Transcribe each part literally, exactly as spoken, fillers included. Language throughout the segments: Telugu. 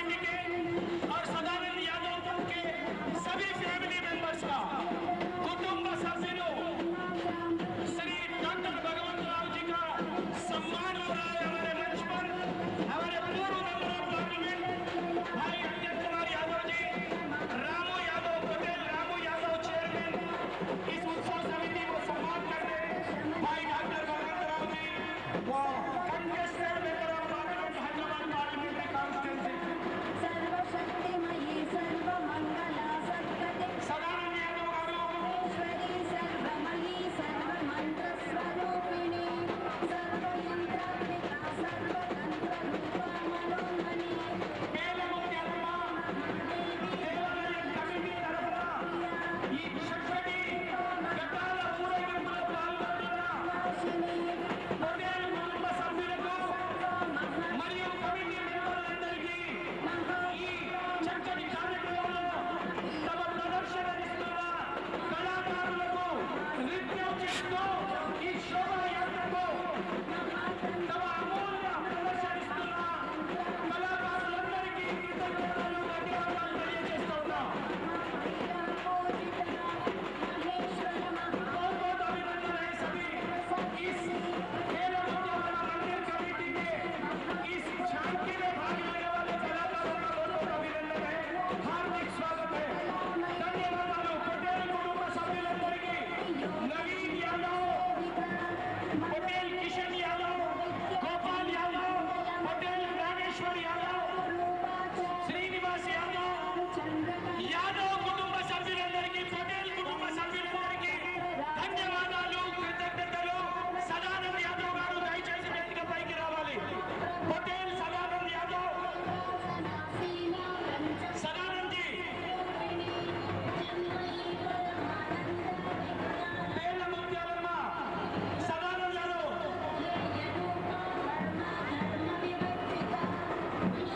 कमेटी के और सदानंद यादव के सभी फैमिली मेंबर्स का, कुटुंब सदस्यों, श्री डॉक्टर भगवंत राव जी का सम्मान हो रहा है हमारे मंच पर। हमारे पूर्व मेंबर ऑफ पार्लिमेंट भाई अंजन कुमार यादव जी, रामू यादव पटेल, रामू यादव चेयरमैन, इस उत्सव समिति को सम्मान करते हैं। भाई डॉक्टर भगवंत राव जी वो contested member of parliament Hyderabad parliamentary constituency, सर्वशक्तिमयी सर्वमंगला सत्कटे सदानंद यादव गारू, ईश्वरी सर्वमयी सर्वमंत्र स्वरूपिणी सर्वयंत्रात्मिका सर्वतंत्र रूपा मनोन्मणि పేల ముత్యాలమ్మ దేవాలయం కమిటీ తరఫున ఈ చక్కటి గతాల ఊరేగింపులో పాల్గొంటున్న పొట్టేలు కుటుంబ సభ్యులకు మరియు కమిటీ మెంబర్లందరికీ ఈ చక్కటి కార్యక్రమంలో తమ ప్రదర్శననిస్తున్న కళాకారులకు, నృత్యం చేస్తూ ఈ శోభాయాత్రకు తమ అమూల్య ప్రదర్శనిస్తున్న కళాకారులందరికీ కృతజ్ఞతలు, ధన్యవాదాలు తెలియజేస్తున్నాం। बहुत बहुत अभिनंदन है सभी इस खेल मुक्तिवाला मंदिर कमेटी के इस झांकी में भाग लेने वाले कलाकारों का बहुत बहुत अभिनंदन है, हार्दिक स्वागत है, ధన్యవాదాలు। पटेल कुटुंब सभ्युలందరికీ नवीन यादव, पटेल किशन यादव, गोपाल यादव, पटेल रामेश्वर यादव, श्रीनिवास यादव, యాదవ్ కుటుంబ సభ్యులందరికీ, పటేల్ కుటుంబ సభ్యులందరికీ ధన్యవాదాలు, కృతజ్ఞతలు। సదానంద్ యాదవ్ గారు దయచేసి వేదిక పైకి రావాలి। పటేల్ సదానంద్ యాదవ్, సదానంద్ జీ, పేర్ల ముత్యాలమ్మ, సదానంద్ యాదవ్,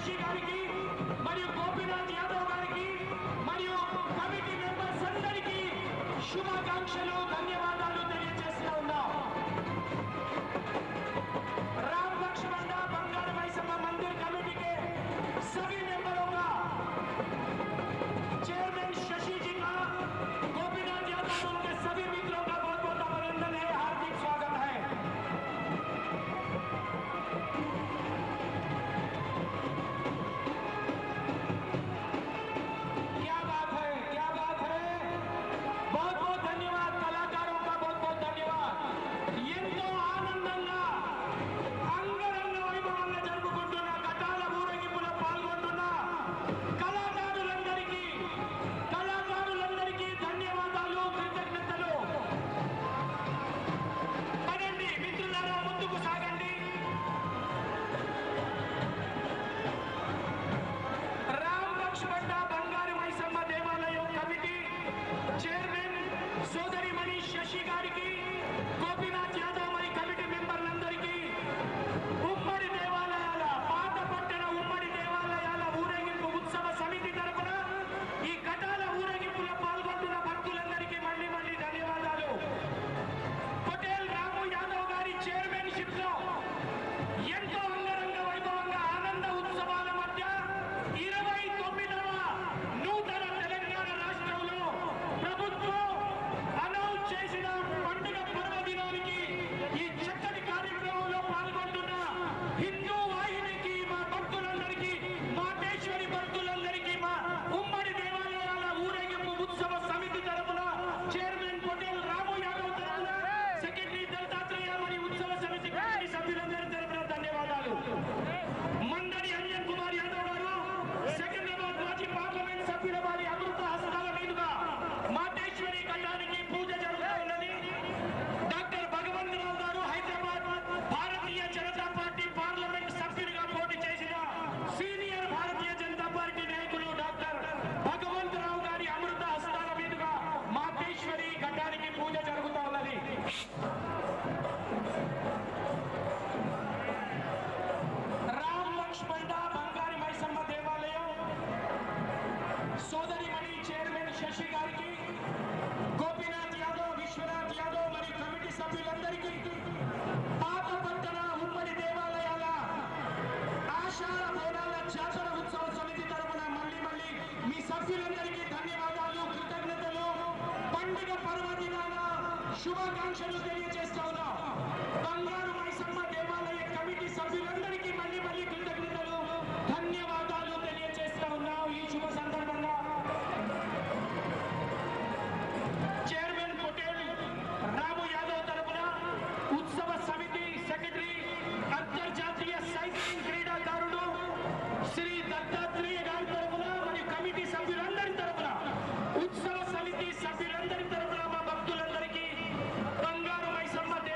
శశి గారికి మరియు గోపీనాథ్ యాదవ్ గారికి మరియు కమిటీ మెంబర్స్ అందరికీ శుభాకాంక్షలు ధన్యవాదాలు తెలియజేస్తూ ఉన్నాం. राम लक्ष्मण बंगाल मैसम्मा मंदिर कमेटी के सभी मेंबरों का चेयरमैन शशि जी का, गोपीनाथ यादव उनके सभी मित्रों का बहुत बहुत अभिनंदन है, हार्दिक स्वागत है. क्या बात है, क्या बात है. बहुत बहुत धन्यवाद कलाकारों का, बहुत बहुत धन्यवाद. ఎంతో ఆనందంగా అంగరంగ వైభవంగా జరుపుకుంటున్న కటాల ఊరేగింపులో పాల్గొంటున్న కళాకారులందరికీ కళాకారులందరికీ ధన్యవాదాలు, కృతజ్ఞతలు. పదండి మిత్రులారా, ముందుకు సాగండి. రామ్ లక్ష్మణ బంగారు మైసమ్మ దేవాలయం కమిటీ చైర్మన్ సోదరిమణి శశి గారికి, గోపీనాథ్ యాదవ్ మరి కమిటీ మెంబర్లందరికీ, ఉమ్మడి దేవాలయాల పాత పట్టణ ఉమ్మడి దేవాలయాల ఊరేగింపు ఉత్సవ సమితి తరపున ఈ కటాల ఊరేగింపులో పాల్గొంటున్న భక్తులందరికీ మళ్ళీ మళ్ళీ ధన్యవాదాలు. పటేల్ రాము యాదవ్ గారి చైర్మన్షిప్ లో ఎంతో అంగరంగ వైభవంగా ఆనంద ఉత్సవాల మధ్య ఇరవై తొమ్మిదవ నూతన తెలంగాణ రాష్ట్రంలో ప్రభుత్వం అనౌన్స్ చేసిన పండుగ పర్వదినానికి ఈ చక్కటి కార్యక్రమంలో పాల్గొంటున్న హిందూ వాహినికి, మా భక్తులందరికీ, మాటేశ్వరి భక్తులందరికీ, మా ఉమ్మడి దేవాలయాల ఊరేగింపు ఉత్సవ సమితి తరపున చైర్మన్ పటేల్ రాము యాదవ్ తరపున, సెక్రటరీ దత్తాత్రేయ మరి ఉత్సవ సమితి కమిటీ సభ్యులందరి తరపున ధన్యవాదాలు. మండలి అంజన్ కుమార్ యాదవ్ గారు, సికింద్రాబాద్ మాజీ పార్లమెంట్ సభ్యుల వారి అమృత హస్తాల మీదుగా మాటేశ్వరి ఘట్టానికి పూజ జరుగుతున్నది. Doctor Bhagwantrao garu Hyderabad Bharatiya Janata party parliament సభ్యుడిగా పోటీ చేసిన సీనియర్ భారతీయ జనతా పార్టీ నాయకులు డాక్టర్ భగవంతరావు గారి అమృత హస్తాల మీదుగా మాటేశ్వరి ఘట్టానికి పూజ జరుగుతూ ఉన్నది. రామ్ లక్ష్మణ బంగారు మైసమ్మ దేవాలయం సోదరిమణి చైర్మన్ శశి గారికి, గోపీనాథ్ యాదవ్, విశ్వనాథ్ యాదవ్ మరియు కమిటీ సభ్యులందరికీ, పాత పట్టణ ఉమ్మడి దేవాలయాల ఆషాఢ బోనాల జాతర ఉత్సవ సమితి తరపున మళ్ళీ మళ్ళీ మీ సభ్యులందరికీ ధన్యవాదాలు, కృతజ్ఞతలు. పండుగ పర్వదినాల శుభాకాంక్షలు తెలియజేస్తా ఉన్నాం. బంగారు మైసమ్మ దేవాలయ కమిటీ సభ్యులందరికీ మళ్ళీ మళ్ళీ కృతజ్ఞతలు, ధన్యవాదాలు తెలియజేస్తా ఉన్నాం. ఈ శుభ సందర్భంగా చైర్మన్ పటేల్ రాము యాదవ్ తరపున ఉత్సవ సమితి సెక్రటరీ, అంతర్జాతీయ సైక్లింగ్ క్రీడాకారుడు శ్రీ దత్తాత్రేయ గారి తరపున మరియు కమిటీ సభ్యులందరి తరపున, ఉత్సవ సమితి సభ్యులందరి తరపున మా భక్తులందరికీ బంగారు మైసమ్మ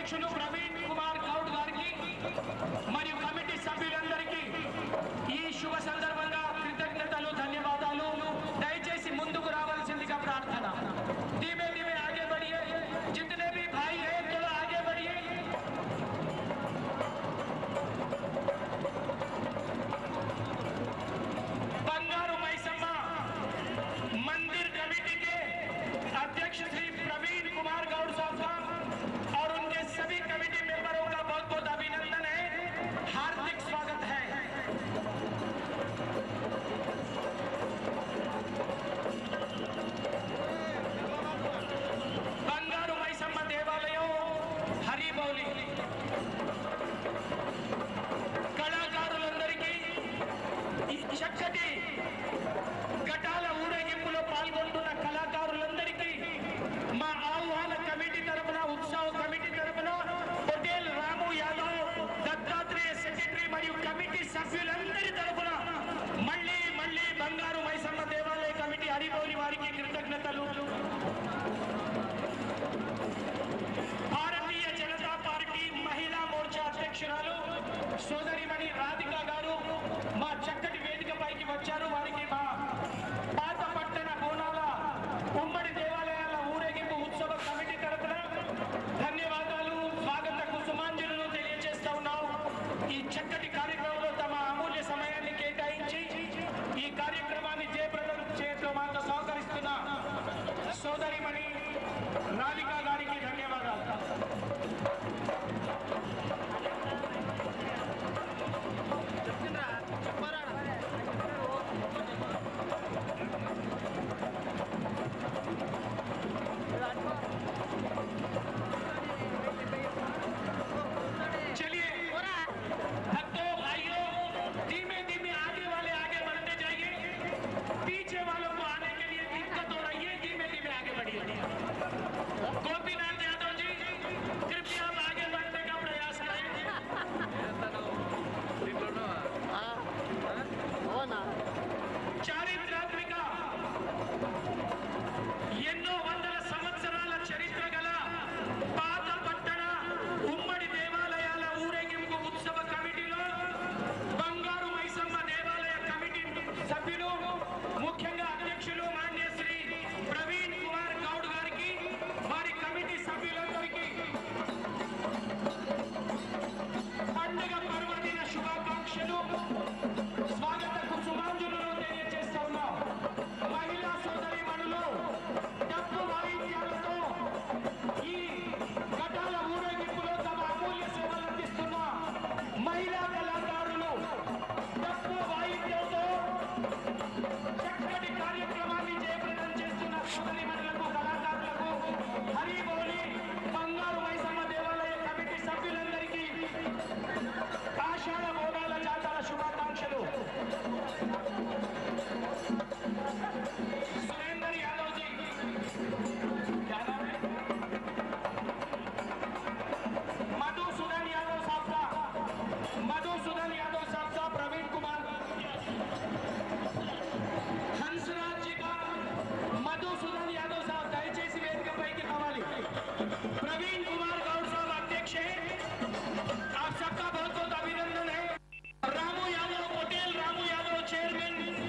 అధ్యక్షులు ప్రవీణ్ కుమార్ గౌడ్ గారికి మరియు కమిటీ సభ్యులందరికీ ఈ శుభ సందర్భంగా కృతజ్ఞతలు, ధన్యవాదాలు. దయచేసి ముందుకు రావాల్సిందిగా ప్రార్థన. धीमे धीमे आगे बढ़िए, जितने भी भाई हैं थोड़ा आगे बढ़िए. बंगारू मैसम्मा मंदिर कमेटी के अध्यक्ष श्री प्रवीण कुमार गौड़ साहब और उनके सभी कमेटी मेंबरों का बहुत बहुत अभिनंदन है, हार्दिक स्वागत है. బంగారు మైసమ్మ దేవాలయం హరిబౌలి కళాకారులందరికీ ఈ చక్కటి ఘటాల ఊరేగింపులో పాల్గొంటున్న కళాకారులందరికీ మా ఆహ్వాన కమిటీ తరపున, ఉత్సవ కమిటీ తరపున పటేల్ రాము యాదవ్, దత్తాత్రేయ సెక్రటరీ మరియు కమిటీ సభ్యులందరి తరపున మళ్ళీ మళ్ళీ బంగారు మైసమ్మ దేవాలయ కమిటీ హరిబౌలి వారికి కృతజ్ఞతలు. భారతీయ జనతా పార్టీ మహిళా మోర్చా అధ్యక్షురాలు సోదరిమణి రాధిక గారు మా చక్కటి వేదిక పైకి వచ్చారు. వారికి మా పాత పట్టణ బోనాల ఉమ్మడి దేవాలయాల ఊరేగింపు ఉత్సవ కమిటీ తరపున ధన్యవాదాలు, స్వాగత కుసుమాంజలులు తెలియజేస్తా ఉన్నాం. ఈ చక్కటి కార్యక్రమంలో తమ అమూల్య సమయాన్ని కేటాయించి ఈ కార్యక్రమాన్ని జయప్రదం చేయడంలో మాకు సహకరిస్తున్న సోదరిమణి రాధిక గారికి ధన్యవాదాలు. चलिए भक्तों, भाइयों, धीमे धीमे आगे वाले आगे बढ़ते जाइए. पीछे वालों को आने के लिए दिक्कत हो रही है, धीमे धीमे आगे बढ़िए. गोपीनाथ यादव जी, कृपया आप आगे बढ़ने का प्रयास करें. చారిత్రాత్మక ఎన్నో వందల సంవత్సరాల చరిత్ర గల పాత పట్టణ ఉమ్మడి దేవాలయాల ఊరేగింపు ఉత్సవ కమిటీలో బంగారు మైసమ్మ దేవాలయ కమిటీ సభ్యులు, ముఖ్యంగా అధ్యక్షులు మాన్య శ్రీ ప్రవీణ్ కుమార్ గౌడ్ గారికి, వారి కమిటీ సభ్యులందరికీ పండుగ పర్వదిన శుభాకాంక్షలు, స్వాగత కుసుమాంజలులు తెలియజేస్తా ఉన్నాం. మహిళా సోదరీమణులు డప్పు వాయిద్యాలతో ఈ ఘటాల ఊరేగింపులో తమ అమూల్య సేవలు అందిస్తున్న మహిళా కళాకారులు డప్పు వాయిద్యంతో చక్కటి కార్యక్రమాన్ని జయప్రదం చేస్తున్న సోదరీమణులకు, కళాకారులకు హరిబౌలి బంగారు మైసమ్మ దేవాలయ కమిటీ సభ్యులందరికీ ఆషాఢ బోనాల జాతర శుభాకాంక్షలు. सुरेंद्र यादव जी, क्या नाम है? मधुसूदन यादव साहब का, मधुसूदन यादव साहब का, प्रवीण कुमार हंसराज जी का, मधुसूदन यादव साहब दयచేసి వేదిక పైకి రావాలి. प्रवीण कुमार गौड़ साहब अध्यक्ष हैं, आप सबका बहुत बहुत अभिनंदन है. रामू यादव, पटेल रामू यादव चेयरमैन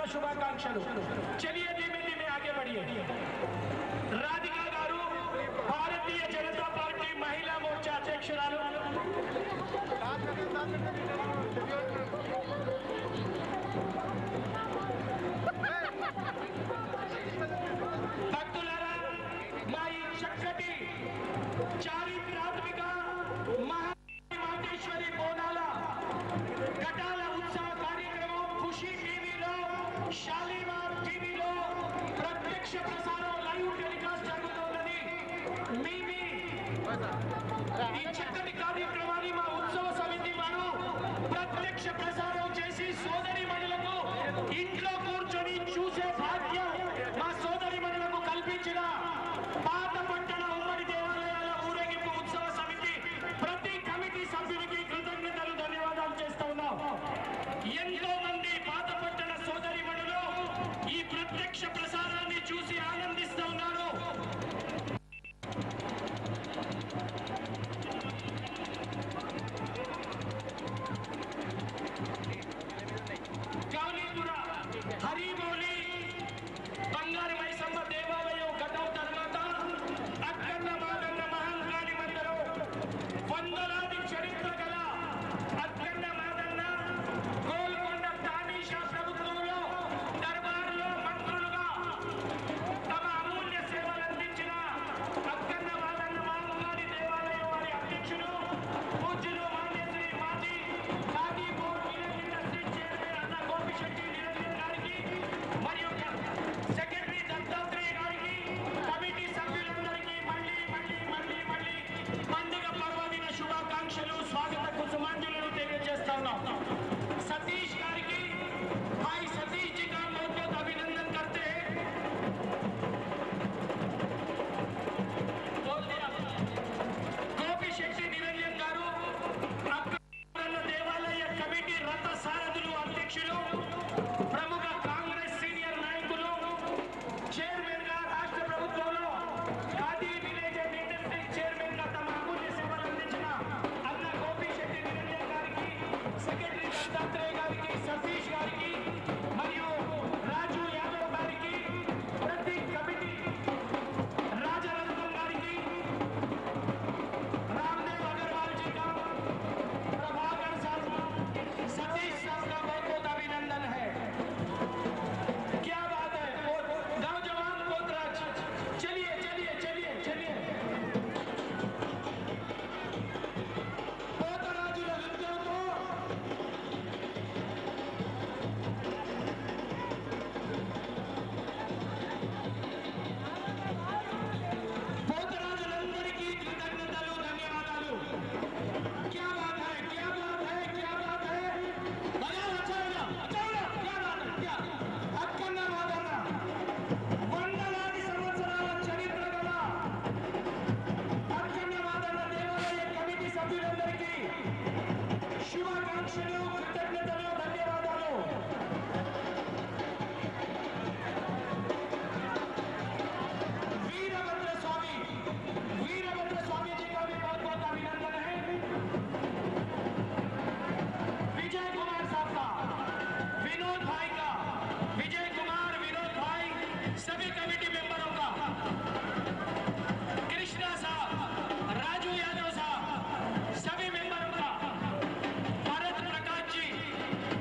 శుభాకాంక్షలు. చలియే ధీమే ధీమే ఆగే बढ़िए. రాధికా గారు భారతీయ జనతా పార్టీ మహిళా మోర్చా అధ్యక్షురాలు. భక్తులారా, మా ఈ చక్కటి చారిత్రాత్మక మహామాతేశ్వరి బోనాల ఘటాల ఉత్సవ కార్యక్రమం ఖుషి టీవీలో, షాలీమార్ టీవీలో ప్రత్యక్ష ప్రసారం లైవ్ టెలికాస్ట్ జరుగుతున్నది. మీ మీ ఈ చక్కటి కార్యక్రమాన్ని మా ఉత్సవ సమితి వారు ప్రత్యక్ష ప్రసారం చేసి సోదరి మణులకు ఇంట్లో కూర్చొని చూసే భాగ్యం మా సోదరి మణులకు కల్పించిన పాత పట్టణ ఉమ్మడి దేవాలయాల ఊరేగింపు ఉత్సవ సమితి ప్రతి కమిటీ సభ్యునికి కృతజ్ఞతలు, ధన్యవాదాలు చేస్తా ఉన్నాం. ఎంతో మంది పాత పట్టణ సోదరి మణులు ఈ ప్రత్యక్ష ప్రసారాన్ని చూసి ఆనందిస్తూ ఉన్నారు. గౌలీపుర హరిబోలి బంగారు మైసమ్మ దేవాలయం ఘటం తర్వాత అక్కన్న మాదన్న మహంకాళి మందిరం వందలాది చరిత్ర గల అక్కన్న మాదన్న గోల్కొండ తానీషా ప్రభుత్వంలో దర్బార్లో మంత్రులుగా తమ అమూల్య సేవలు అందించిన అక్కన్న మాదన్న మహంకాళి దేవాలయం వారి అధ్యక్షులు పూజ్యులు మాన్యశ్రీ మాజీ Khadi board film industry chairman అన్న గోపిశెట్టి నిరంజన్ గారికి మరియు సెక్రటరీ దత్తాత్రేయ గారికి, కమిటీ సభ్యులందరికీ మళ్ళీ మళ్ళీ మళ్ళీ మళ్ళీ పండుగ పర్వదిన శుభాకాంక్షలు, స్వాగత కుసుమాంజలులు తెలియజేస్తా ఉన్నాం. సతీష్ గారికి भाई सतीश जी का बहुत बहुत अभिनंदन करते हैं. గోపి శెట్టి నిరంజన్ గారు అక్కన్న దేవాలయ కమిటీ రథ సారథులు అధ్యక్షులు, ప్రముఖ కాంగ్రెస్ సీనియర్ నాయకులు, చైర్మన్ గా రాష్ట్ర ప్రభుత్వంలో Khadi village and industry chairman గా తమ అమూల్య సేవలు అందించిన అన్న గోపి శెట్టి నిరంజన్ గారికి, సెక్రటరీ దత్తాత్రేయ గారికి, సతీష్ గారికి మరియు రాజు యాదవ్ గారికి, ప్రతి కమిటీ రాజరత్నం గారికి, रामदेव अग्रवाल जी का, प्रभाकर साहब, सतीश साहब का बहुत बहुत अभिनंदन है. क्या बात है. नौजवान पोतराज, चलिए चलिए चलिए चलिए పోతరాజుల నృత్యంతో పోతరాజులందరికీ కృతజ్ఞతలు, ధన్యవాదాలు. क्या बात है, क्या बात है, क्या बात है. बजाओ, अच्छा बजाओ, अच्छा बजाओ. क्या बात है, क्या అక్కన్న మాదన్న వందలాది సంవత్సరాల చరిత్ర గల అక్కన్న మాదన్న దేవాలయ కమిటీ సభ్యులందరికీ శుభాకాంక్షలు, కృతజ్ఞతలు, ధన్యవాదాలు. वीरभद्र स्वामी वीरभद्र स्वामी जी का भी बहुत बहुत अभिनंदन है. विजय कुमार साहब का, विनोद भाई का, विजय कुमार, विनोद भाई, सभी कमेटी मेंबरों का, कृष्णा साहब, राजू यादव साहब, सभी मेंबरों का, भरत प्रकाश जी,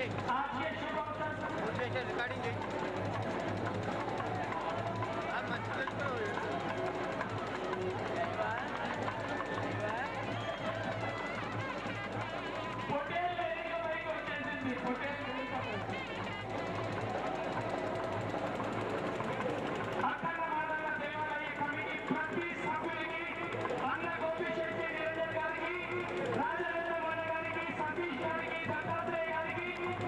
आज के शुभ अवसर पर रिकॉर्डिंग होटल लेने का भाई कोई टेंशन नहीं, होटल लेने का अखंड माता देवालय कमिटी प्रति सभ्युనికి అన్న గోపిశెట్టి నిరంజన్ గారికి, రాజేంద్ర మణి గారికి, సతీష్ గారికి, దత్తాత్రేయ గారికి,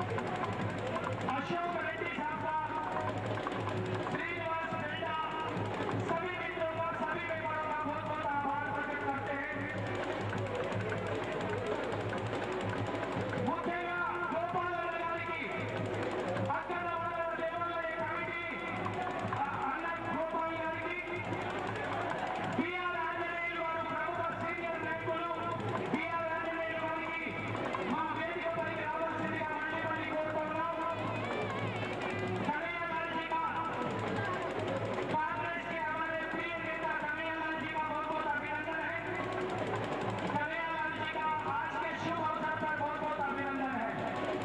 अशोक रेड्डी साहब का, श्रीनिवास रेड्डा, सभी मित्रों का, सभी मेहमानों का बहुत बहुत आभार प्रकट करते हैं। मुख्यंగా గోపాలరావు గారికి, అక్కడ ఉన్న దేవాలయ కమిటీ అన్న గోపాల్ గారికి, బిఆర్ ఆంజనేయులు వారు ప్రముఖ సీనియర్ నాయకులు బిఆర్ ఆంజనేయులు గారికి మా వేదిక పైకి రావాల్సిందిగా మళ్ళీ మళ్ళీ కోరుతున్నాం। कन्हैया लाल जी का, कांग्रेस के हमारे प्रिय नेता कन्हैया लाल जी का बहुत बहुत अभिनंदन है। कन्हैया लाल जी का आज के शुभ अवसर पर बहुत बहुत अभिनंदन है।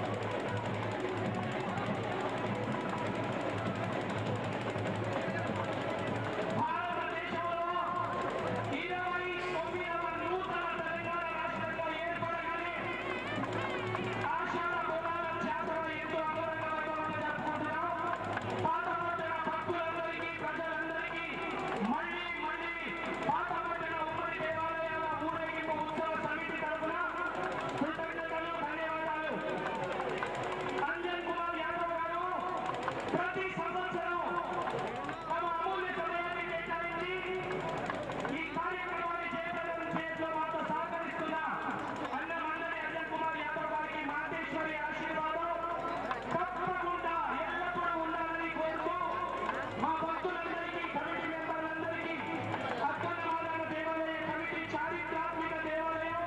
భారతదేశంలో ఇరవై తొమ్మిదవ నూతన తెలంగాణ రాష్ట్రంలో ఏర్పడగానే ఆషాఢ బోనాల జాతర ఎంతో అంగరంగ వైభవంగా జరుపుకుంటున్నాం। పాతపట్టిన భక్తులందరికీ, ప్రజలందరికీ మళ్ళీ మళ్ళీ పాతపట్టిన ఉమ్మడి దేవాలయాల ఊరేగింపు ఉత్సవ సమితి తరఫున కృతజ్ఞతలు, ధన్యవాదాలు। అంజన్ కుమార్ యాదవ్ గారు ప్రతి సంవత్సరం తమ అమూల్య సమయాన్ని కేటాయించి ఈ కార్యక్రమాన్ని చేపట్టడం చేతిలో మాతో సహకరిస్తున్న అన్న మండలి అంజన్ కుమార్ యాదవ్ గారికి మాతేశ్వరి ఆశీర్వాదం తప్పకుండా ఎల్లప్పుడూ ఉండాలని కోరుతూ మా భక్తులందరికీ, కమిటీ మెంబర్లందరికీ, అక్కన్న మాదాన దేవాలయ కమిటీ చారిత్రాత్మక దేవాలయం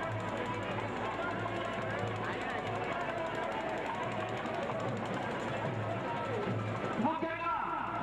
ముఖ్యంగా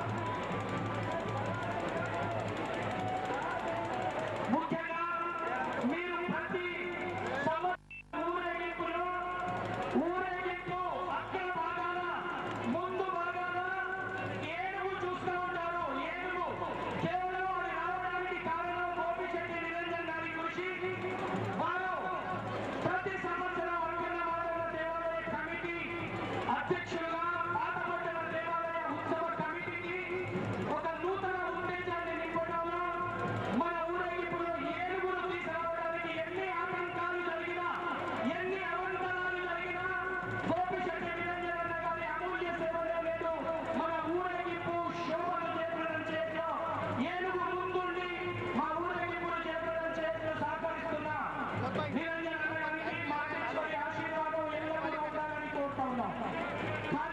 ముఖ్యంగా మీరు ప్రతి సంవత్సరం ఊరేగింపులో ఊరేగింపు అక్కడ భాగాన ముందు భాగాన ఏనుగు చూస్తూ ఉంటారు। ఏనుగు కేవలం అది రావడానికి కారణం గోపిశెట్టి నిరంజన్ గారి కృషి। వారు ప్రతి సంవత్సరం అక్కన్న మాదన్న దేవాలయ కమిటీ అధ్యక్షులుగా పాతపట్టిన దేవాలయ ఉత్సవ కమిటీకి ఒక నూతన ఉత్తేజాన్ని నింపడంలో, మన ఊరేగింపులో ఏనుగులు తీసుకురావడానికి ఎన్ని ఆటంకాలు జరిగినా, ఎన్ని అవంతరాలు జరిగినా గోపిశెట్టి నిరంజన్ అన్న గారి అమూల్య సేవలే లేదు మన ఊరేగింపు శోభను చేపట్టడం చేతిలో ఏనుగు ముందుండి మా ఊరేగింపును చేపట్టడం చేతిలో సహకరిస్తున్న నిరంజన్ అన్న గారికి మాతేశ్వరి ఆశీర్వాదం ఎల్లప్పుడూ ఉండాలని కోరుతా ఉన్నాం।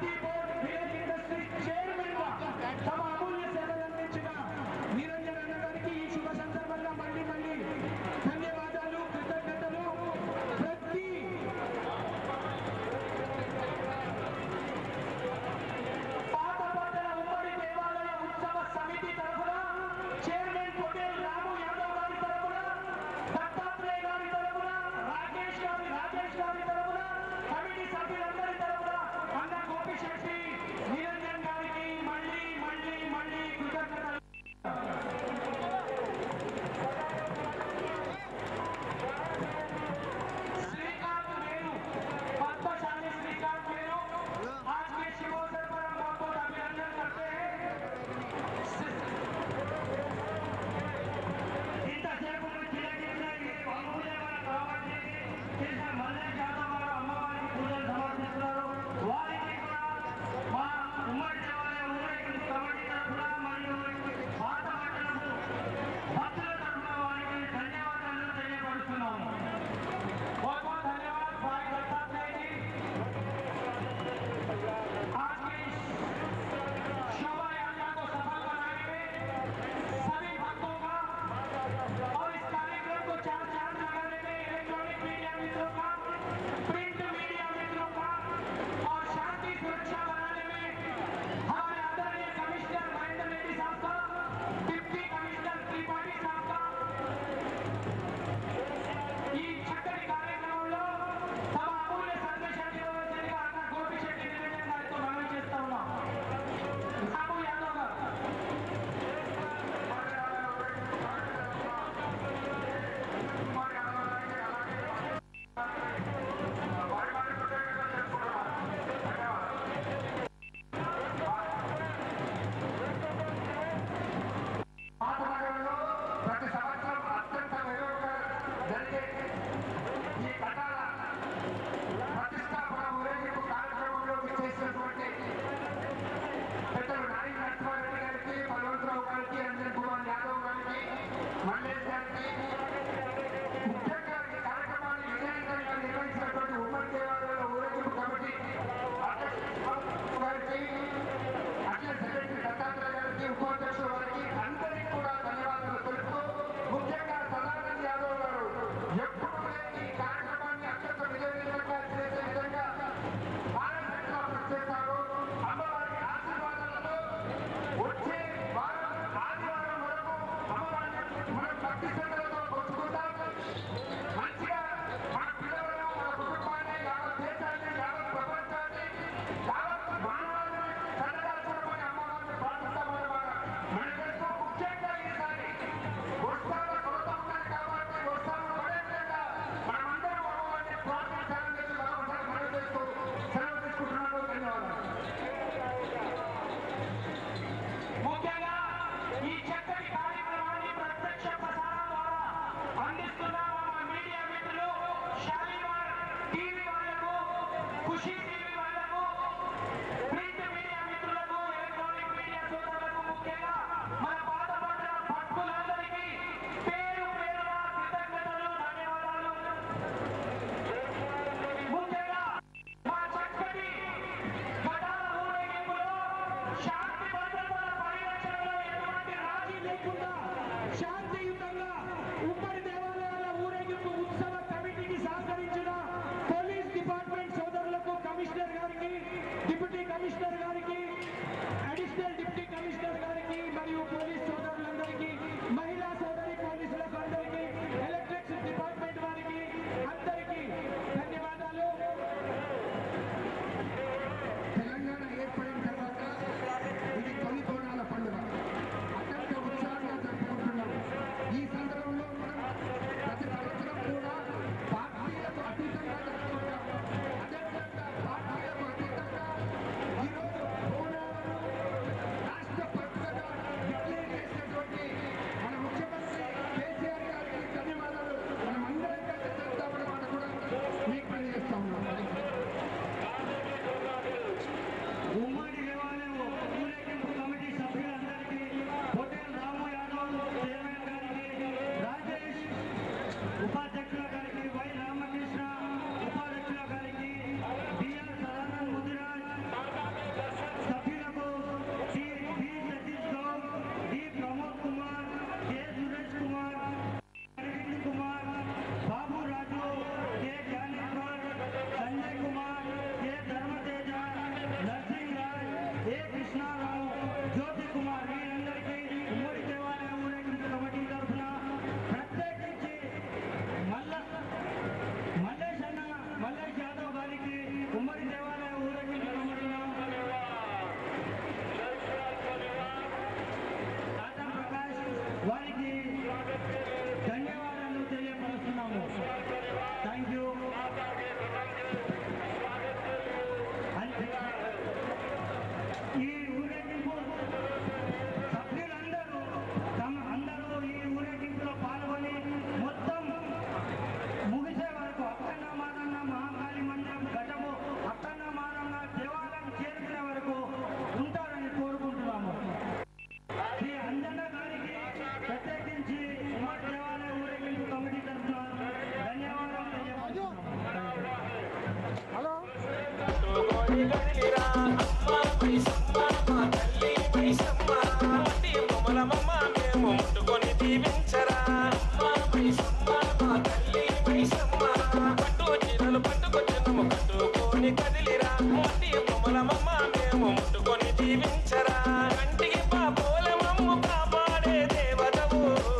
కోడి గదిలిరా అమ్మ మైసమ్మ మా తల్లి మైసమ్మ మట్టి బొమ్మలమ్మ మేము ముట్టుకొని దీవించరా అమ్మ మైసమ్మ మా తల్లి మైసమ్మ పట్టు చీరలు పట్టుకొచ్చినము కట్టుకొని కదిలిరా మట్టి బొమ్మలమ్మ మేము ముట్టుకొని దీవించరా కంటికి పాపోలమమ్ము కాపాడే దేవతవు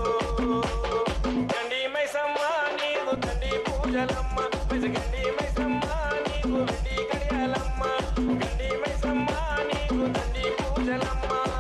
గండి మైసమ్మ నీవు తండ్రి పూజలమ్మ గండి మైసమ్మ నీవు వెండి కడియాలమ్మ గండి మైసమ్మ నీవు తండ్రి పూజలమ్మ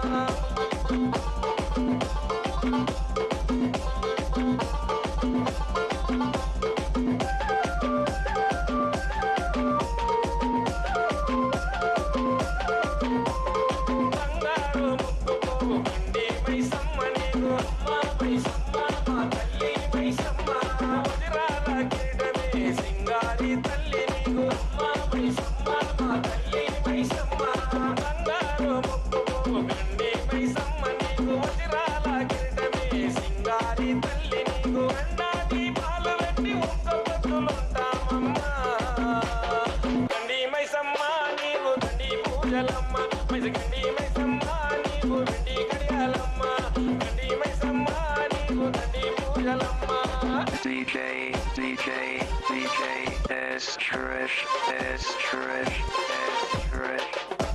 బంగారు ముక్కుపోవు గండి మైసమ్మ నీవు అమ్మ మైసమ్మ మా తల్లి మైసమ్మ వదిరాల కిరీటమే సింగారి తల్లి నీకు అమ్మ మైసమ్మ మా తల్లి మైసమ్మ బంగారు ముక్కుపోవు గండి మైసమ్మ నీకు వదిరాల కిరీటమే సింగారి తల్లి నీకు అండా దీపాలు పెట్టి ఒక్క పొద్దులుంటామమ్మ గండి మైసమ్మ నీవు తండ్రి పూజలమ్మ గండి మైసమ్మ నీవు వెండి కడియాలమ్మ గండి మైసమ్మ నీవు తండ్రి పూజలమ్మ D J, D J, D J, S Trish, S Trish, S Trish.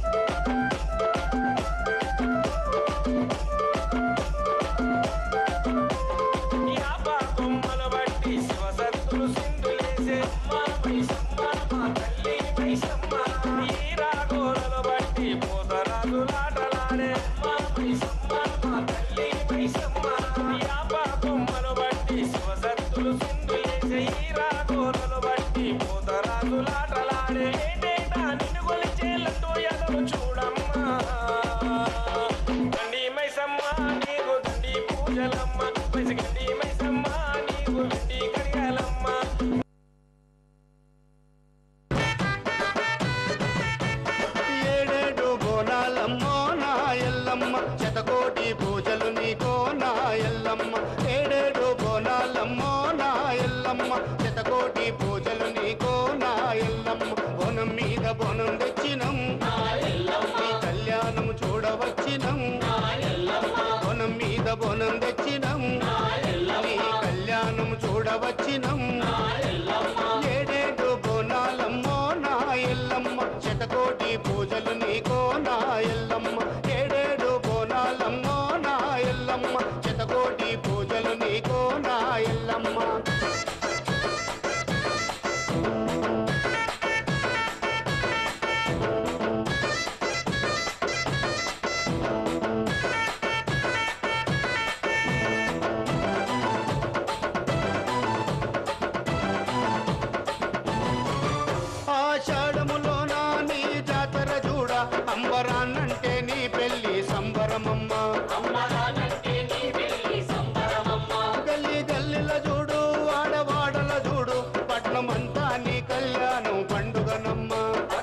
యాపా కొమ్మలు బట్టి శివసత్తులు సింధులేసే అమ్మ మైసమ్మ మా తల్లి మైసమ్మ ఈ రాగోరలు బట్టి పోతరాజులాటలాడే అమ్మ మైసమ్మ మా తల్లి మైసమ్మ యాపా కొమ్మలు బట్టి శివసత్తులు సింధులేసే ఈ రాగోరలు బట్టి పోతరాజులాటలాడే ఏటేటా నిన్ను కొలిచే లడ్డు ఎదలు చూడమ్మా గండి మైసమ్మ నీవు తండ్రి పూజలమ్మ గండి మైసమ్మ నీవు వెండి కడియాలమ్మ ఏడేడు బోనాలమ్మో నా ఎల్లమ్మ శతకోటి పూజలు నీకో నా ఎల్లమ్మ ఏడేడు బోనాలమ్మో నా ఎల్లమ్మ శతకోటి పూజలు నీకో నా ఎల్లమ్మ బోనం మీద బోనం తెచ్చినం నీ కళ్యాణం చూడవచ్చినం బోనం మీద బోనం తెచ్చినం నీ కళ్యాణం చూడవచ్చినం ఏడేడు బోనాలమ్మో నా ఎల్లమ్మ శతకోటి పూజలు నీకో నా ఎల్లమ్మ ఏడేడు బోనాలమ్మో నా ఎల్లమ్మ శతకోటి పూజలు నీకో నా ఎల్లమ్మ ఆషాఢములోన నీ జాతర చూడ అంబరాన్నంటే నీ పెళ్లి సంబరమమ్మ గల్లీ గల్లీల చూడు వాడవాడల చూడు పట్నమంతా నీ కళ్యాణం పండుగనమ్మ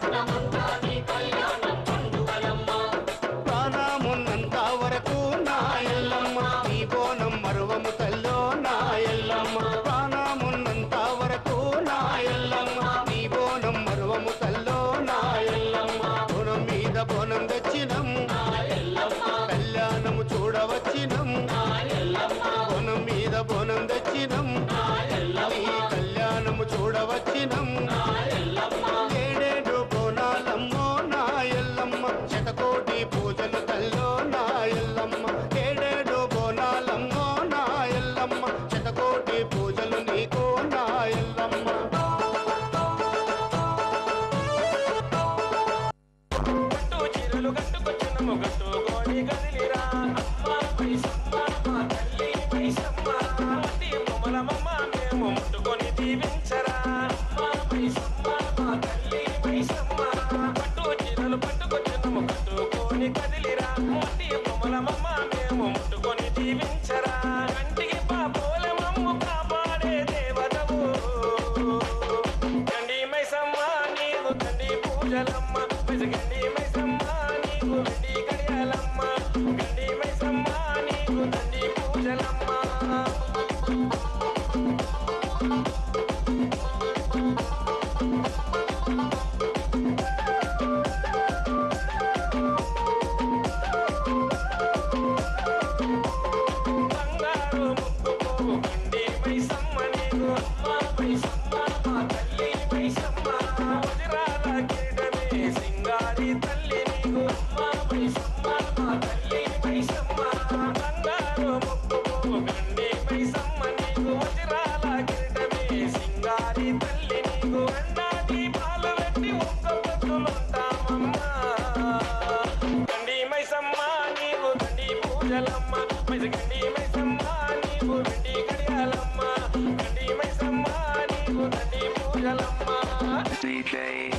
ప్రాణమున్నంత వరకు నా ఎల్లమ్మ నీ బోనం మరువము తల్లో నా ఎల్లమ్మ ప్రాణమున్నంత వరకు నా ఎల్లమ్మ నీ బోనం మరువము తల్లో నా ఎల్లమ్మ బోనం మీద బోనం తెచ్చినం కళ్యాణము చూడవచ్చినం బోనం మీద బోనం తెచ్చినం నీ కళ్యాణము చూడవచ్చినం ఏడేడు బోనాలమ్మో నా ఎల్లమ్మ శతకోటి పూజలు తల్లో నా ఎల్లమ్మ ఏడేడు బోనాలమ్మో నా ఎల్లమ్మ శతకోటి పూజలు నీకో నా ఎల్లమ్మ పట్టు చీరలు కట్టుకొచ్చినము కట్టుకొని కదిలిరా అమ్మ మైసమ్మ మా తల్లి మైసమ్మ మట్టి బొమ్మలమ్మ మేము ముట్టుకొని దీవించరా అమ్మ మైసమ్మ మా తల్లి మైసమ్మ పట్టు చీరలు పట్టుకొచ్చినము కట్టుకొని కదిలిరా మట్టి బొమ్మలమ్మ మేము ముట్టుకొని దీవించరా కంటికి పాపోలమమ్ము కాపాడే దేవతవు గండి మైసమ్మ నీవు తండ్రి పూజలమ్మ గండి మైసమ్మ నీవు వెండి కడియాలమ్మ గండి మైసమ్మ నీవు తండ్రి పూజలమ్మ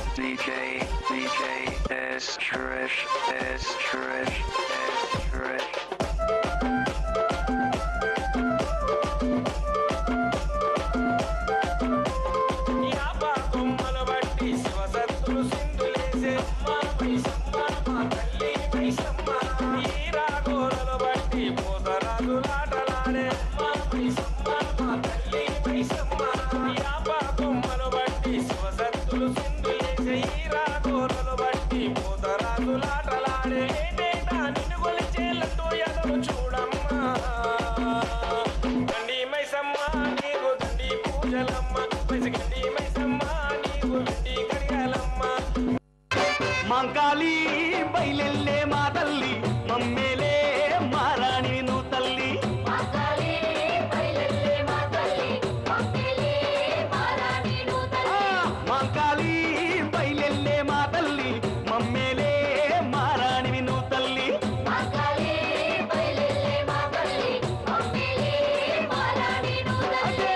D J, D J S Trish, S Trish, S Trish. యాపా కొమ్మల బట్టి శివసత్తులు సింధులేసే అమ్మ మైసమ్మ మా తల్లి మైసమ్మ ఈ రాగోలను బట్టి పోతరాజులాటలాడే అమ్మ మైసమ్మ మా తల్లి మైసమ్మ యాపా కొమ్మలు బట్టి శివసత్తులు సింధులేసే ఈ రాగోలను బట్టి పోతరాజులాటలాడే ఏటేటా నిన్ను కొలిచే లడ్డు ఎదలు చూడమ్మా దండి మైసమ్మ నీకు దండి పూజలమ్మ మైసగండి మైసమ్మ నీకు వెండి కడియాలమ్మ మంకాళి బయలెల్లే మా తల్లి మమ్మేలే మారాణి నువ్వు తల్లి మంగళి బయలెల్లే మా తల్లి మమ్మేలే మారాణి నువ్వు తల్లి మంకాళి బయలెల్లే మా తల్లి మమ్మేలే మారాణి నువ్వు తల్లి మంగళి బయలెల్లే మా తల్లి మమ్మేలే మారాణి నువ్వు తల్లి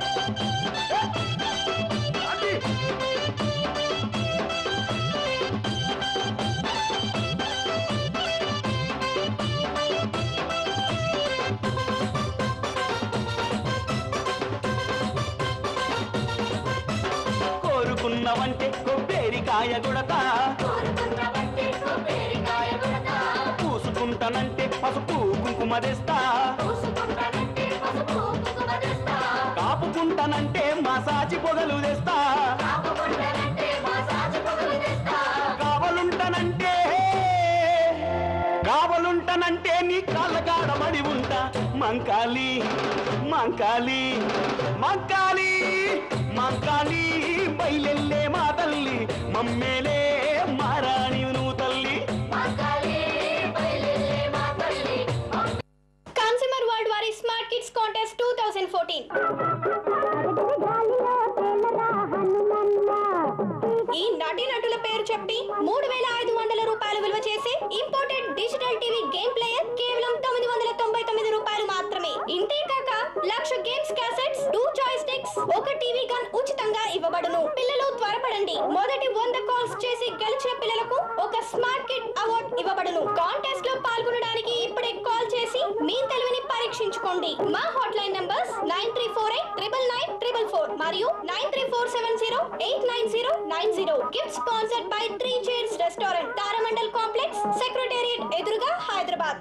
కోరుకున్నవంటే కొబ్బరికాయ గుడతా కోరుకున్నవంటే కొబ్బరికాయ కొడతా పూసుకుంటానంటే పసుపు కుంకుమ తెస్తా పూసుకుంటానంటే పసుపు కుంకుమ తెస్తా కాపుకుంటానంటే మసాజి పొగలు తెస్తా కాపుకుంటానంటే మసాజ్ పొగలు తెస్తా కావలుంటానంటే కావలుంటానంటే నీ కాళ్ళ కాడమడి ఉంటా మంకాలి మంకాలి మంకాలి మంకాలి బయలెల్లే మా తల్లి మమ్మేలే మారాణి నువ్వు తల్లి మంగళి బయలెల్లే మా తల్లి కన్స్యూమర్ వరల్డ్ వారి smart kids contest two thousand fourteen ఈ నటి నటుల పేరు చెప్పి మూడు వేల ఐదు వందల రూపాయలు విలువ చేసే imported digital TV game player కేవలం తొమ్మిది వందల తొంభై తొమ్మిది రూపాయలు మాత్రమే. ఇంతే కాక lakh games cassettes, two joysticks, ఒక టీవీ గన్ ఉచితంగా ఇవ్వబడును. పిల్లలు త్వరపడండి, మొదటి వంద కాల్స్ చేసి గెలిచిన పిల్లలకు ఒక స్మార్ట్ కిడ్ అవార్డ్ ఇవ్వబడును. కాంటెస్ట్ లో పాల్గొనడానికి ఇప్పుడే కాల్ చేసి మీ తెలివిని పరీక్షించుకోండి. మా hotline numbers nine three four eight triple nine triple four మరియు nine three four seven zero eight nine zero nine zero. Gift sponsored by three chairs restaurant, Taramandal complex, secretariat ఎదురుగా, Hyderabad.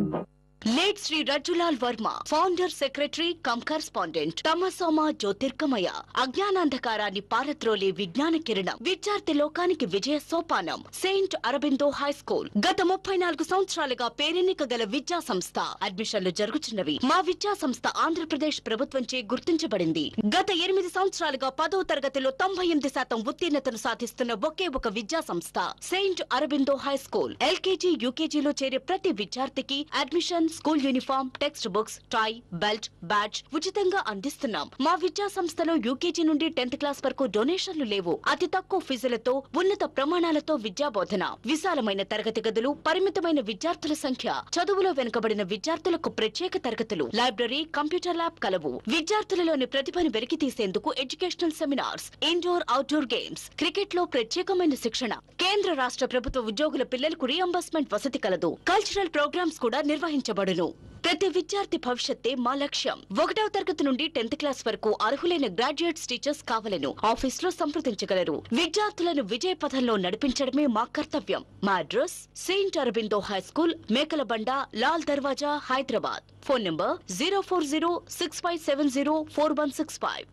Late Shri Rajjulal Varma, founder, secretary cum correspondent. తమసోమ జ్యోతిర్గమయ, అజ్ఞానాంధకారాన్ని పారద్రోలే విజ్ఞాన కిరణం, విద్యార్థి లోకానికి విజయ సోపానం. సెయింట్ అరబిందో హై స్కూల్ గత ముప్పై నాలుగు సంవత్సరాలుగా పేరెన్నిక గల విద్యా సంస్థ. అడ్మిషన్లు జరుగుతున్నవి. మా విద్యా సంస్థ ఆంధ్రప్రదేశ్ ప్రభుత్వంచే గుర్తించబడింది. గత ఎనిమిది సంవత్సరాలుగా పదో తరగతిలో తొంభై ఎనిమిది శాతం ఉత్తీర్ణతను సాధిస్తున్న ఒకే ఒక విద్యా సంస్థ saint Aurobindo high school. LKG, యూకేజీలో చేరే ప్రతి విద్యార్థికి admission, school uniform, text books, tie, belt, badge ఉచితంగా అందిస్తున్నాం. మా విద్యా సంస్థలో యూకేజీ నుండి టెన్త్ క్లాస్ వరకు డొనేషన్లు లేవు. అతి తక్కువ ఫీజులతో ఉన్నత ప్రమాణాలతో విద్యా బోధన, విశాలమైన తరగతి గదులు, పరిమితమైన విద్యార్థుల సంఖ్య, చదువులో వెనుకబడిన విద్యార్థులకు ప్రత్యేక తరగతులు, లైబ్రరీ, కంప్యూటర్ ల్యాబ్ కలవు. విద్యార్థులలోని ప్రతిభను వెలికి తీసేందుకు educational seminars, indoor, outdoor games, cricket లో ప్రత్యేకమైన శిక్షణ. కేంద్ర రాష్ట్ర ప్రభుత్వ ఉద్యోగుల పిల్లలకు రీఎంబర్స్మెంట్ వసతి కలదు. కల్చరల్ ప్రోగ్రామ్స్ కూడా నిర్వహించబడును. ప్రతి విద్యార్థి భవిష్యత్తే మా లక్ష్యం. ఒకటవ తరగతి నుండి టెన్త్ క్లాస్ వరకు అర్హులైన గ్రాడ్యుయేట్స్ టీచర్స్ కావాలను. ఆఫీస్ లో సంప్రదించగలరు. విద్యార్థులను విజయ పథంలో నడిపించడమే మా కర్తవ్యం. మా address saint Aurobindo high school, Mekalabanda, Lal Darwaza, Hyderabad. Phone number zero four zero six five seven zero four one six five.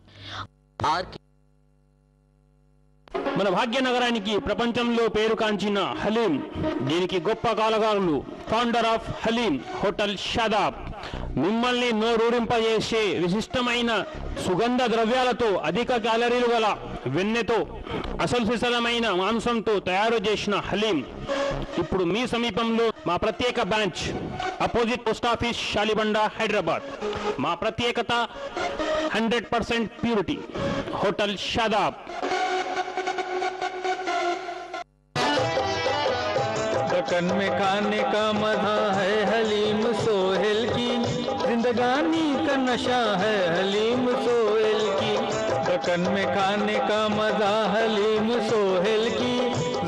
మన భాగ్యనగరానికి ప్రపంచంలో పేరు కాంచిన హలీం, దీనికి గొప్ప కళాకారులు, founder of haleem hotel Shadab. మిమ్మల్ని నోరూరింపజేసే విశిష్టమైన సుగంధ ద్రవ్యాలతో, అధిక క్యాలరీలు గల వెన్నెతో, అసలు సిసలమైన మాంసంతో తయారు చేసిన హలీం ఇప్పుడు మీ సమీపంలో. మా ప్రత్యేక branch opposite post office, Shalibanda, Hyderabad. మా ప్రత్యేకత hundred percent purity. Hotel Shadab. Deccan में खाने का मजा है हलीम सोहेल की, जिंदगानी का नशा है हलीम सोहेल की। दकन में खाने का मजा हलीम सोहेल की,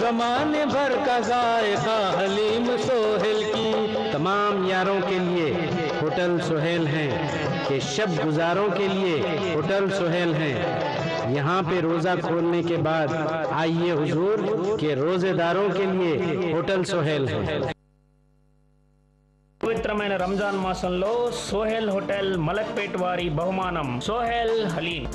जमाने भर का जायका हलीम सोहेल की। तमाम यारों के लिए होटल सोहेल हैं, कि शब गुजारों के लिए होटल सोहेल हैं। यहाँ पे रोजा खोलने के बाद आइए हुजूर के रोजेदारों के लिए होटल सोहेल है। పవిత్రమైన రంజాన్ మాసంలో సోహెల్ హోటల్ మలక్పేట్ వారి బహుమానం సోహెల్ హలీం.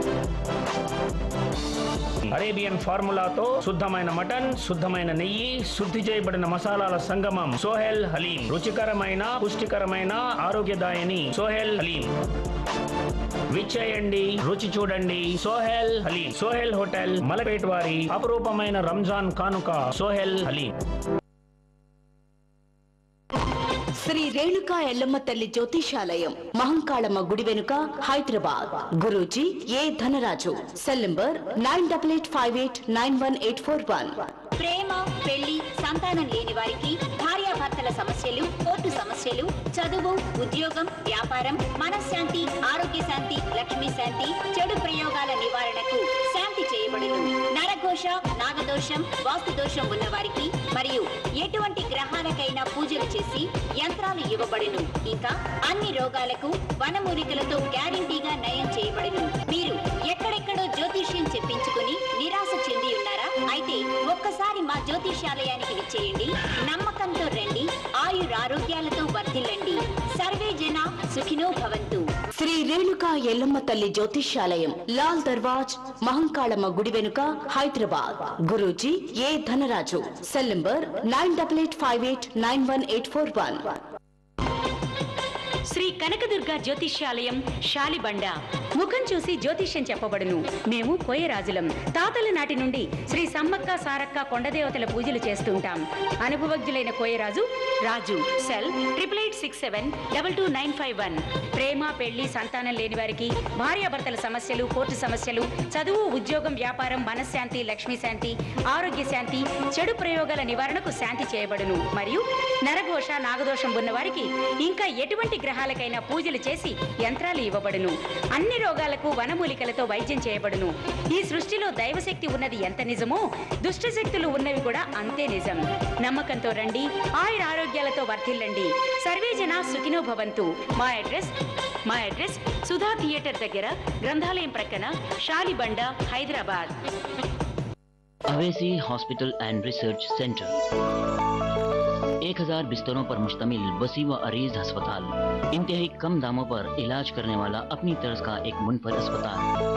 అరేబియన్ ఫార్ములాతో శుద్ధమైన మటన్, శుద్ధమైన నెయ్యి, శుద్ధి చేయబడిన మసాలాల సంగమం సోహెల్ హలీం. రుచికరమైన పుష్టికరమైన ఆరోగ్యదాయని సోహెల్ హలీం. విచ్చేయండి, రుచి చూడండి. సోహెల్ హలీం. సోహెల్ హోటల్ మలక్పేట్ వారి అపురూపమైన రంజాన్ కానుక సోహెల్ హలీం. శ్రీ రేణుకా ఎల్లమ్మ తల్లి జ్యోతిషాలయం, మహంకాళమ్మ గుడి వెనుక, Hyderabad. Guruji A Dhanaraju. Cell number nine double eight five eight nine one eight four one. ప్రేమ, పెళ్లి, సంతానం లేని వారికి, భార్యాభర్తల సమస్యలు, కోర్టు సమస్యలు, చదువు, ఉద్యోగం, వ్యాపారం, మనశ్శాంతి, ఆరోగ్య శాంతి, లక్ష్మీ శాంతి, చెడు ప్రయోగాల నివారణకు శాంతి చేయబడును. నరఘోష, నాగదోషం, వాస్తు దోషం ఉన్న వారికి మరియు ఎటువంటి గ్రహాలకైనా పూజలు చేసి యంత్రాలు ఇవ్వబడును. ఇంకా అన్ని రోగాలకు వనమూలికలతో గ్యారంటీగా నయం చేయబడును. మీరు ఎక్కడెక్కడో జ్యోతిష్యం చెప్పించుకుని నిరాశ చెంది ఉన్నారా? అయితే ఒక్కసారి మా జ్యోతిష్యాలయానికి విచ్చేయండి. నమ్మకంతో రండి, ఆయురారోగ్యాలతో వర్ధిల్లండి. సర్వే జన సుఖినో భవంతు. శ్రీ రేణుకా ఎల్లమ్మ తల్లి జ్యోతిష్యాలయం, లాల్ దర్వాజ్, మహంకాళమ్మ గుడి వెనుక, Hyderabad. Guruji A Dhanaraju. Cell number nine double eight five eight nine one eight four one. Shri Kanakadurga జ్యోతిష్యాలయం, శాలిబండ. ముఖం చూసి జ్యోతిష్యం చెప్పబడును. మేము కోయరాజులం. తాతల నాటి నుండి శ్రీ సమ్మక్క సారక్క కొండదేవతల పూజలు చేస్తుంటాం. అనుభవజ్ఞులైన Koyaraju Raju. Cell triple eight six seven double two nine five one. ప్రేమ, పెళ్లి, సంతానం లేని వారికి, భార్యాభర్తల సమస్యలు, కోర్టు సమస్యలు, చదువు, ఉద్యోగం, వ్యాపారం, మనశ్శాంతి, లక్ష్మీ శాంతి, ఆరోగ్య శాంతి, చెడు ప్రయోగాల నివారణకు శాంతి చేయబడును. మరియు నరఘోష, నాగదోషం ఉన్న వారికి ఇంకా ఎటువంటి గ్రహాలకైనా పూజలు చేసి యంత్రాలు ఇవ్వబడును. అన్ని రోగాలకు వనమూలికలతో వైద్యం చేయబడును. ఈ సృష్టిలో దైవశక్తి ఉన్నది ఎంత నిజమో, దుష్ట శక్తులు ఉన్నవి కూడా అంతే నిజం. నమ్మకంతో రండి, ఆయుర ఆరోగ్యాలతో వర్ధిల్లండి. సర్వేజన సుఖినో భవంతు. మా అడ్రస్ మా అడ్రస్ సుధా థియేటర్ దగ్గర, గ్రంథాలయం ప్రక్కన, Shalibanda, Hyderabad. Owaisi hospital and research centre एक हजार बिस्तरों पर मुश्तमिल वसी व अरीज अस्पताल, इंतहाई कम दामों पर इलाज करने वाला अपनी तर्ज का एक मुनफरद अस्पताल।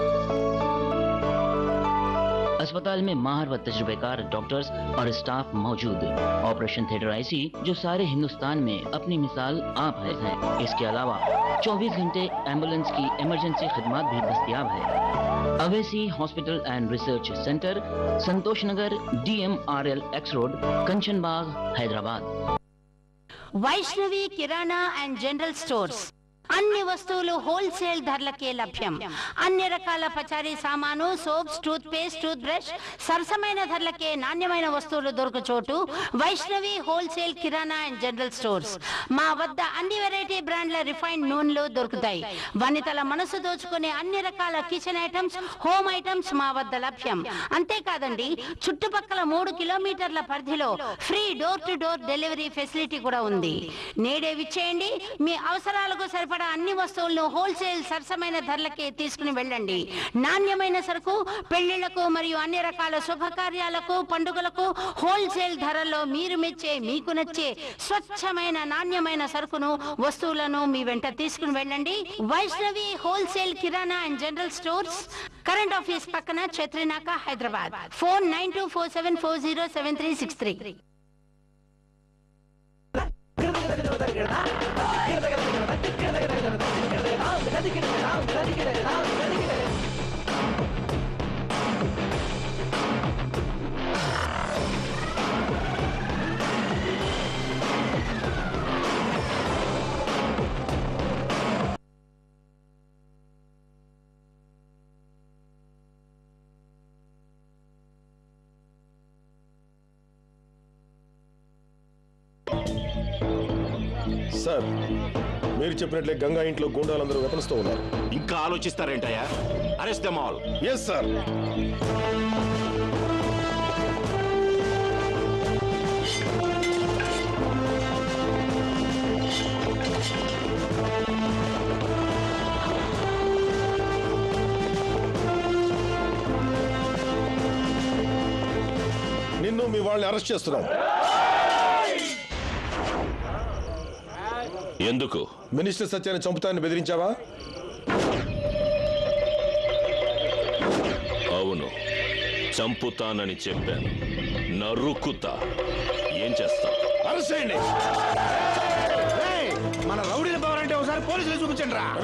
अस्पताल में माहिर व तजुर्बेकार डॉक्टर्स और स्टाफ मौजूद। ऑपरेशन थिएटर आईसी जो सारे हिंदुस्तान में अपनी मिसाल आप है। इसके अलावा चौबीस घंटे एम्बुलेंस की इमरजेंसी खिदमत भी दस्तयाब है। Owaisi hospital and research centre, Santosh Nagar, D M R L X road, Kanchan Bagh, Hyderabad. Vaishnavi కిరాణా అండ్ జనరల్ స్టోర్స్. అన్ని వస్తువులు హోల్సేల్ ధరలకే లభ్యం. అన్ని రకాల పచారీ సామాను, soaps, toothpaste, toothbrush సరసమైన ధరలకే నాణ్యమైన వస్తువులు దొరుకు చోటు వైష్ణవి హోల్సేల్ కిరాణా అండ్ జనరల్ స్టోర్స్. మా వద్ద అన్ని వెరైటీ బ్రాండ్ల రిఫైన్డ్ నూనెలు దొరుకుతాయి. వనితల మనసు దోచుకునే అన్ని రకాల కిచెన్ ఐటమ్స్, హోమ్ ఐటమ్స్ మా వద్ద లభ్యం. అంతేకాదండి, చుట్టుపక్కల మూడు కిలోమీటర్ల పరిధిలో free door to door delivery facility కూడా ఉంది. నేడే విచ్చేయండి. మీ అవసరాలకు సరిపడా అన్ని వస్తువులను హోల్సేల్ సరసమైన ధరలకే తీసుకుని వెళ్ళండి. నాణ్యమైన సరుకు పెళ్లిళ్లకు మరియు అన్ని రకాల శుభకార్యాలకు, పండుగలకు హోల్సేల్ ధరల్లో మీరు మెచ్చే, మీకు నచ్చే స్వచ్ఛమైన నాణ్యమైన సరుకును, వస్తువులను మీ వెంట తీసుకుని వెళ్ళండి. వైష్ణవి హోల్సేల్ కిరాణా and general stores, current office పక్కన, Chatrinaka, Hyderabad. Phone nine two four seven four zero seven three six three. Sir, మీరు చెప్పినట్లే గంగా ఇంట్లో గూండాలందరూ వెతనిస్తూ ఉన్నారు. ఇంకా ఆలోచిస్తారేంటయ్యా? Arrest them all. Yes sir. నిన్ను మీ వాళ్ళని అరెస్ట్ చేస్తున్నాం. ఎందుకు? మినిస్టర్ సత్యాన్ని చంపుతానని బెదిరించావా? అవును, చంపుతానని చెప్పాను. నరుకుతా. ఏం చేస్తా? అరెస్ట్ చేయండి. మన రౌడీల పవర్ అంటే ఒకసారి పోలీసులు చూపించండి రా.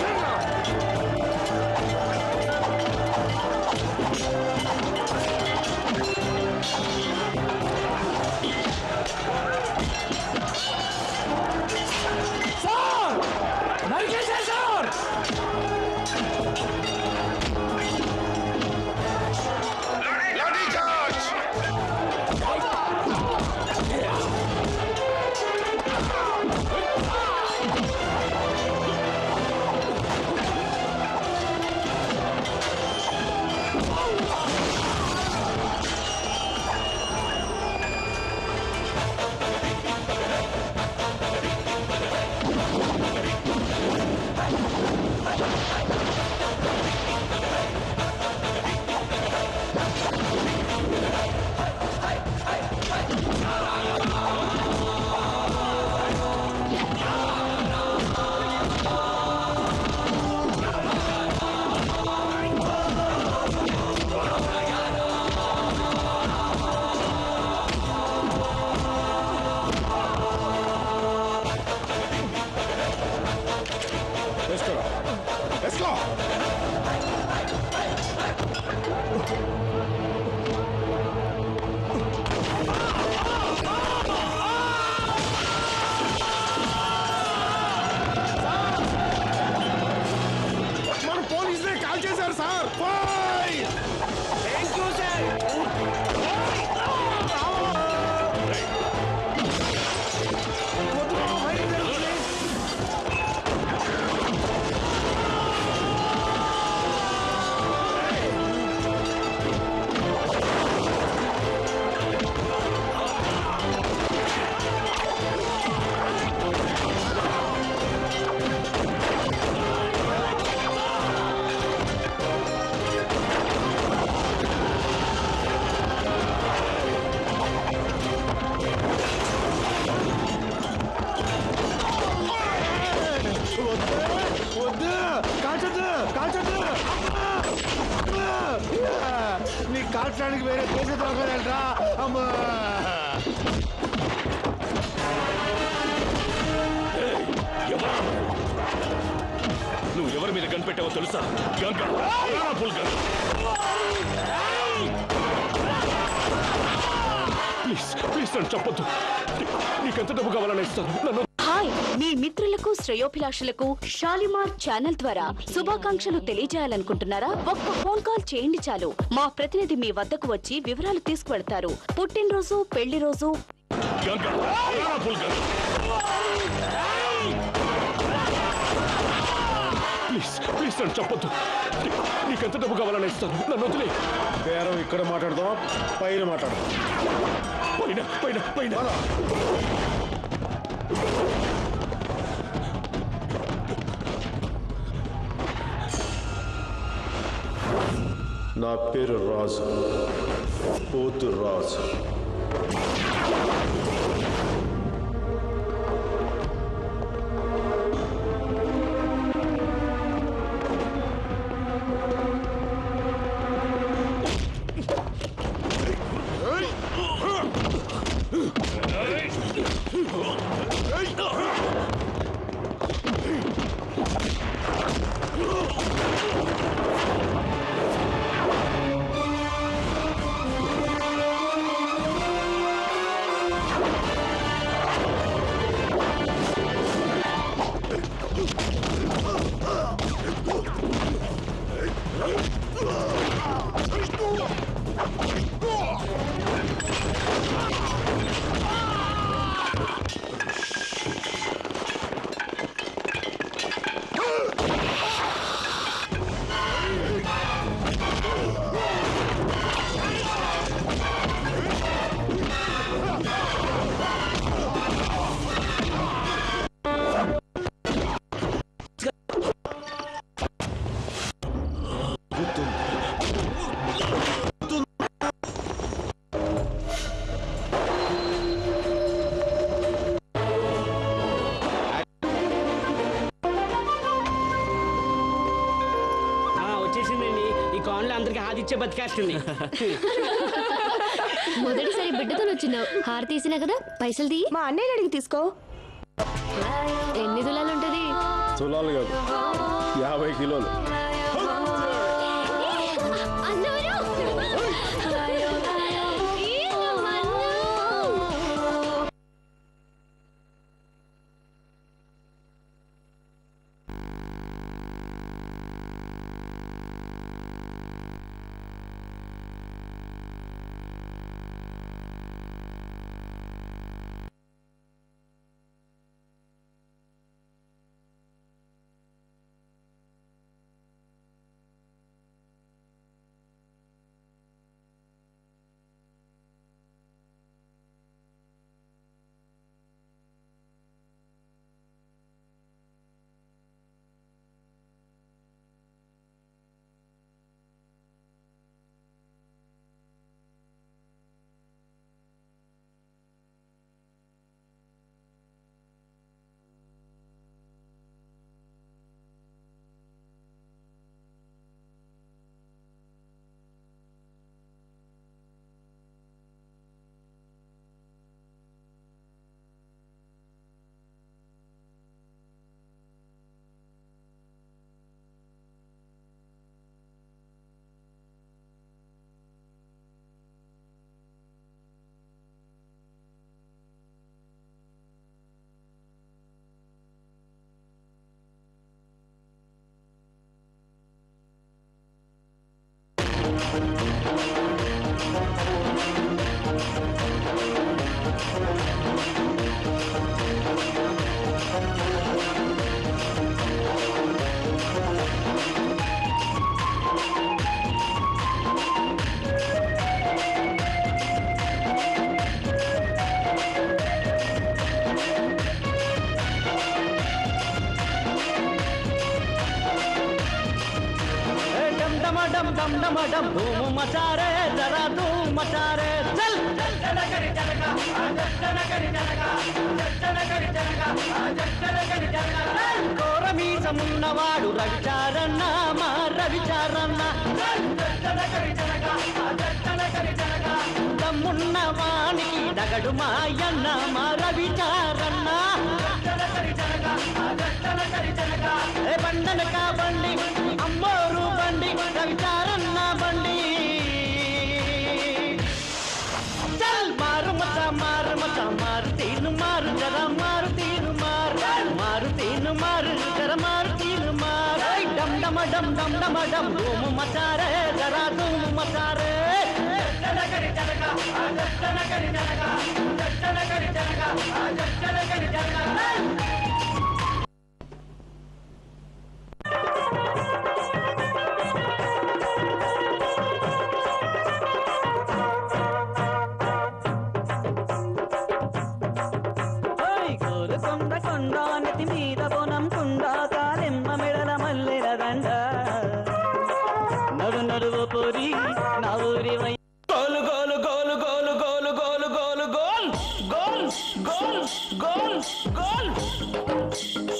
కాల్చడానికి వేరే కేసు దొరకదంటా. అమ్మా నువ్వు ఎవరి మీద గన్ పెట్టావో తెలుసా? Ganga full gun. Please please నన్ను చెప్పొద్దు. నీకెంత డబ్బు కావాలని ఇస్తాను. నన్ను హాయ్, మీ మిత్రులకు శ్రేయోభిలాషులకు షాలిమార్ ఛానల్ ద్వారా శుభాకాంక్షలు తెలియజేయాలనుకుంటున్నారా? ఒక్క ఫోన్ కాల్ చేయండి చాలు. మా ప్రతినిధి మీ వద్దకు వచ్చి వివరాలు తీసుకువెళ్తారు. పుట్టినరోజు, పెళ్లి రోజు. ప్లీజ్ ప్లీజ్ నన్ను చెప్పొద్దు. నీకెంత డబ్బు కావాలని ఇస్తాను. నన్ను వదిలే. బేరం ఇక్కడ మాట్లాడదాం, పైన మాట్లాడదాం. పైన పైన పైన నా పేరు రాజు, పోతు రాజు. ఇచ్చే బతికేస్తుంది. మొదటిసారి బిడ్డతో వచ్చినావు, హార తీసినా కదా, పైసలు తీ. మా అన్నయ్య అడిగి తీసుకో. ఎన్ని తులాలు ఉంటది? తులాలు కాదు, యాభై కిలోలు. डम धूम मचा रे जरा धूम मचा रे चल కోరమీసమున్నవాడు రవిచారన్న మా రవిచారన్న దమ్మున్న వానికి డగడు మాయన్న మా రవిచారన్న ఏ బండనక బండి అమ్మోరు బండి రవిచారన్న బండి చల్ మారు మచ మారు మచ మారు తీను మారు జరా మారు తీను మారు మారు తీను మారు జరా మారు తీను మారు డమ్ డమ డమ్ డమ్ డమ డమ్ ధూము మచారే జరా ధూము మచారే కొండ కొండ నెత్తి మీద బోనం కుండ కాలెమ్మ మెడల మల్లెల దండ నడు నడువు పోరి నా ఊరి వై గోలు గోలు గోలు గోలు గోలు గోలు గోలు గోల్ గోల్ గోల్ గోల్ గోల్